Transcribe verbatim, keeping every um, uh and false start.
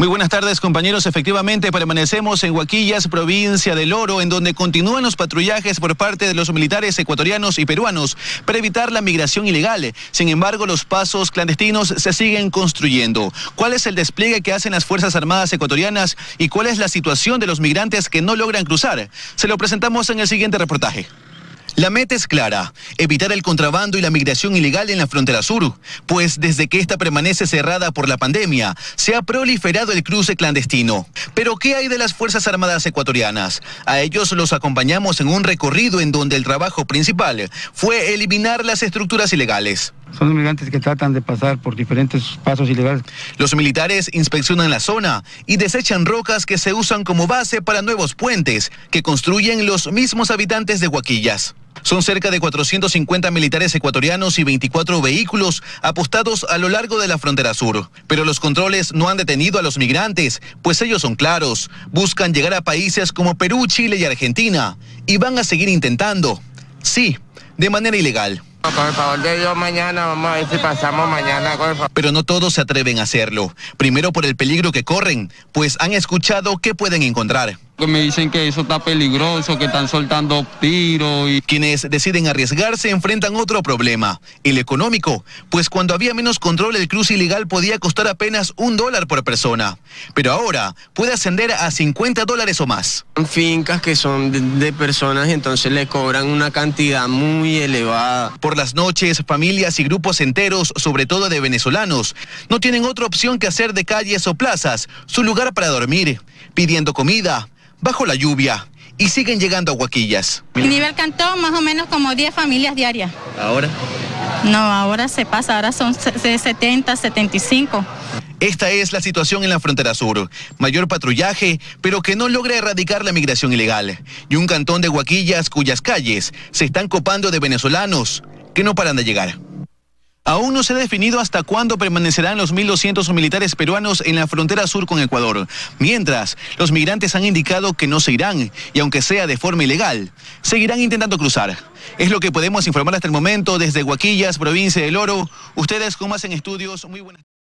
Muy buenas tardes, compañeros. Efectivamente, permanecemos en Huaquillas, provincia del Oro, en donde continúan los patrullajes por parte de los militares ecuatorianos y peruanos para evitar la migración ilegal. Sin embargo, los pasos clandestinos se siguen construyendo. ¿Cuál es el despliegue que hacen las Fuerzas Armadas ecuatorianas y cuál es la situación de los migrantes que no logran cruzar? Se lo presentamos en el siguiente reportaje. La meta es clara, evitar el contrabando y la migración ilegal en la frontera sur, pues desde que esta permanece cerrada por la pandemia, se ha proliferado el cruce clandestino. Pero ¿qué hay de las Fuerzas Armadas ecuatorianas? A ellos los acompañamos en un recorrido en donde el trabajo principal fue eliminar las estructuras ilegales. Son migrantes que tratan de pasar por diferentes pasos ilegales. Los militares inspeccionan la zona y desechan rocas que se usan como base para nuevos puentes que construyen los mismos habitantes de Huaquillas. Son cerca de cuatrocientos cincuenta militares ecuatorianos y veinticuatro vehículos apostados a lo largo de la frontera sur. Pero los controles no han detenido a los migrantes, pues ellos son claros. Buscan llegar a países como Perú, Chile y Argentina. Y van a seguir intentando. Sí, de manera ilegal. Con el favor de Dios, mañana vamos a ver si pasamos mañana. Con el favor. Pero no todos se atreven a hacerlo. Primero por el peligro que corren, pues han escuchado qué pueden encontrar. Me dicen que eso está peligroso, que están soltando tiros. Y... Quienes deciden arriesgarse enfrentan otro problema, el económico, pues cuando había menos control el cruce ilegal podía costar apenas un dólar por persona, pero ahora puede ascender a cincuenta dólares o más. Son fincas que son de, de personas y entonces le cobran una cantidad muy elevada. Por las noches, familias y grupos enteros, sobre todo de venezolanos, no tienen otra opción que hacer de calles o plazas su lugar para dormir, pidiendo comida bajo la lluvia, y siguen llegando a Huaquillas. Nivel Cantón, más o menos como diez familias diarias. ¿Ahora? No, ahora se pasa, ahora son setenta, setenta y cinco. Esta es la situación en la frontera sur. Mayor patrullaje, pero que no logra erradicar la migración ilegal. Y un cantón de Huaquillas cuyas calles se están copando de venezolanos que no paran de llegar. Aún no se ha definido hasta cuándo permanecerán los mil doscientos militares peruanos en la frontera sur con Ecuador. Mientras, los migrantes han indicado que no se irán y aunque sea de forma ilegal, seguirán intentando cruzar. Es lo que podemos informar hasta el momento desde Huaquillas, provincia del Oro. Ustedes con más en estudios, muy buenas.